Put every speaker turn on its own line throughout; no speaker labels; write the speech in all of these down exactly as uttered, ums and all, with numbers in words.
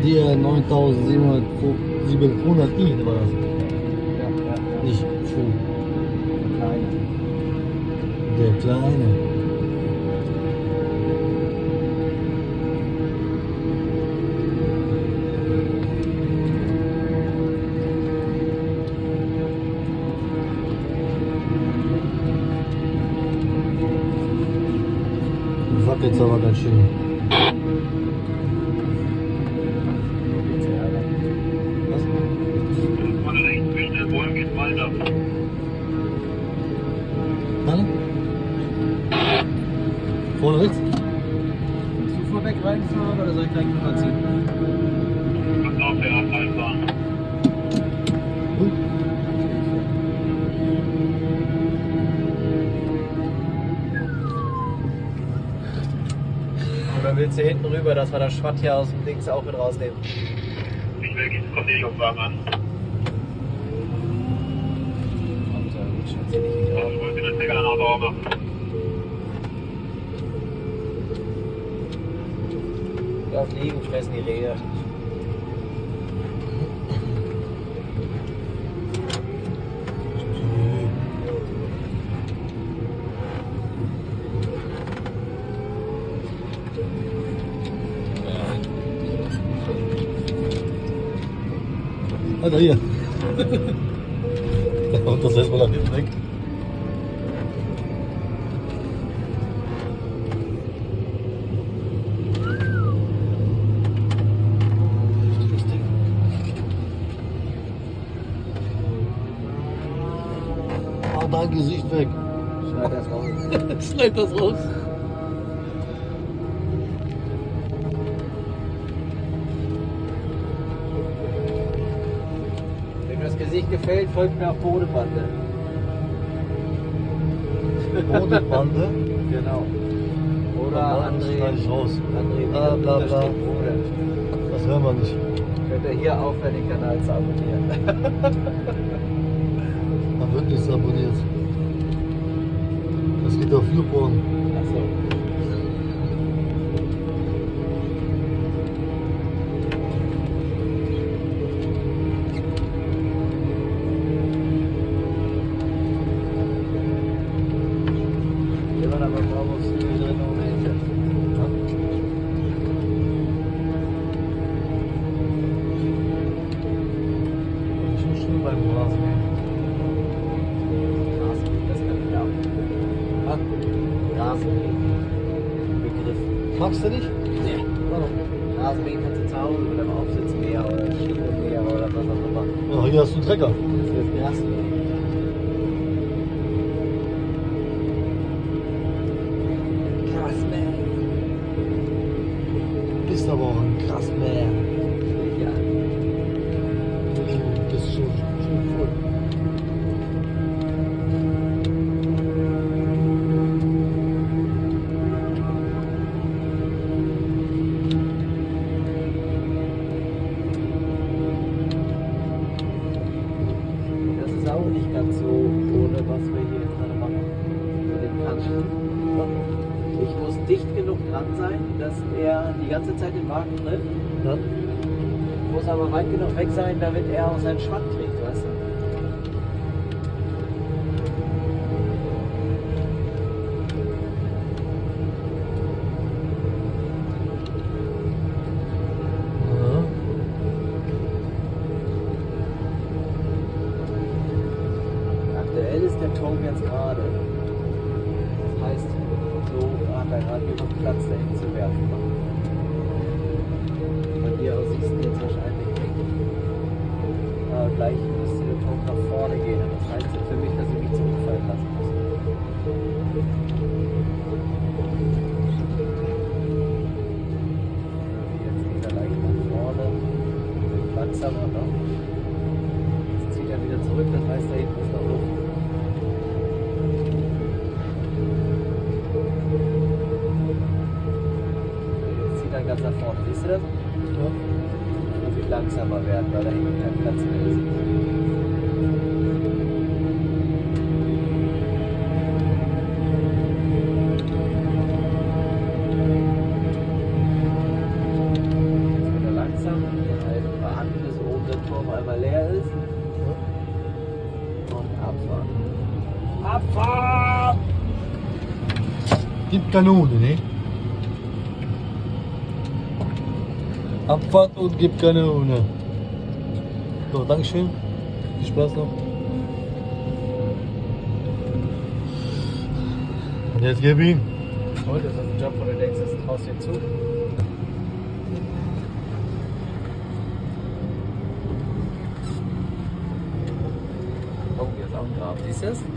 dir neuntausendsiebenhundert i war das.
Ja, ja.
Nicht Fu.
Kleine.
Der kleine. Wackelt aber ganz schön. Was?
Vorne rechts, schnell wollen, geht weiter.
Nein? Vorne rechts?
Willst du vorweg reinfahren oder soll ich gleich rüberziehen?
Kannst auf der A drei fahren.
Hm?
Oder willst du hinten rüber, dass wir das Schwatt hier aus dem Dings auch mit rausnehmen?
Ich will, es kommt nicht auf Wagen an. Ja, ich wollte den Stecker danach sauber machen.
Auf liegen, fressen die Rehe.
Alter, hier. Und das lässt man nach hinten weg. Ah, dein Gesicht weg.
Schneid das raus.
Schneid das raus.
Wenn mir das Gesicht gefällt, folgt mir auf Bodebande.
Bodebande.
Genau. Oder
Dann
André.
schneide ich raus.
André
Bla, bla, bla.
Bruder.
Das hören wir nicht.
Könnt ihr hier aufhören, den Kanal zu abonnieren.
Da wird nichts abonniert. Das geht auf YouPorn.
Achso. Wir waren aber bravo drin ohne Ende.
Schon schön beim Rasenmähen.
Rasenmähen, das kann ich auch.
Ah,
Rasenmähen. Begriff.
magst du nicht?
Nee.
Warum?
Rasenmähen kannst du zu Hause mit einem Aufsitzmäher oder Schiebemäher oder was auch immer.
Oh, hier hast du einen Trecker.
Das wird Gras mähen. Gras mähen.
Du bist aber auch ein krass Mäher.
Ja.
Du bist schon, schon voll.
Das ist auch nicht ganz so ohne, was wir hier jetzt gerade machen. Mit dem Kanten. Ich muss dicht genug dran sein, dass er die ganze Zeit den Wagen trifft.
Ja?
Muss aber weit genug weg sein, damit er auch seinen Schwatt kriegt, weißt du?
Ja.
Aktuell ist der Turm jetzt gerade. Das heißt, so hat er gerade genug Platz, dahin zu werfen. Von hier aus siehst du jetzt wahrscheinlich nicht. Aber gleich müsste der Turm nach vorne gehen. Und das heißt jetzt für mich, dass ich mich zurückfallen lassen muss. Jetzt geht er leicht nach vorne. Langsamer noch. Jetzt zieht er wieder zurück, das heißt, da hinten ist noch Luft. Jetzt zieht er ganz nach vorne, siehst du das?
Ja.
Muss ich langsamer werden, weil da hinten kein Platz mehr ist. Jetzt wieder langsam. Abfahrt!
Gibt Kanone, ne? Abfahrt und gibt Kanone. So, Dankeschön. Viel Spaß noch. Und jetzt gib ihm.
Und das ist ein Job, wo du denkst, das traust dir zu. Oh, hier ist auch ein Grab. Siehst du es?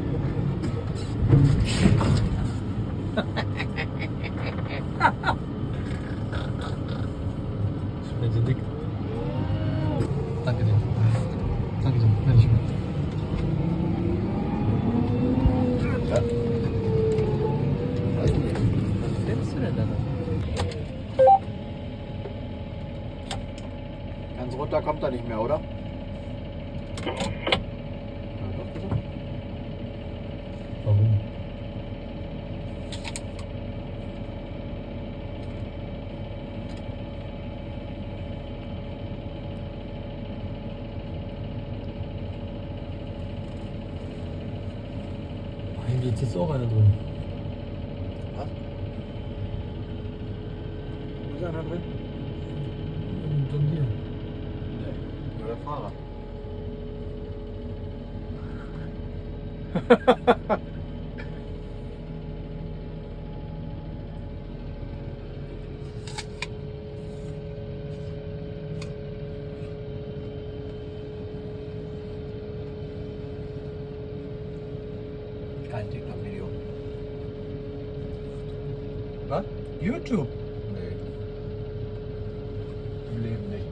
Ich bin so dick. Danke dir. Danke dir. Wenn ich mehr.
Ja. Was filmst du denn da noch? Ganz runter kommt er nicht mehr, oder? Ja, doch, bitte.
Warum? Hier ist jetzt auch einer drin.
Was? Wo ist einer drin?
Und dann hier.
Nee, nur der Fahrer. Kein TikTok-Video. Was? YouTube? Nee. Im Leben nicht.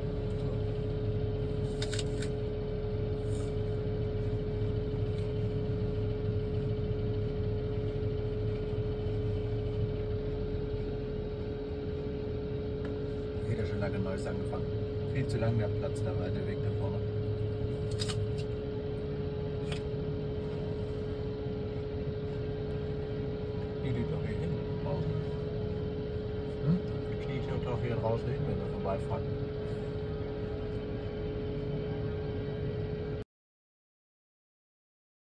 Hätte schon lange Neues angefangen. Viel zu lang der Platz da, weil der Weg da vorne. Die liegt doch hier hin. Hm? Die kniet doch hier draußen hin, wenn wir vorbeifahren.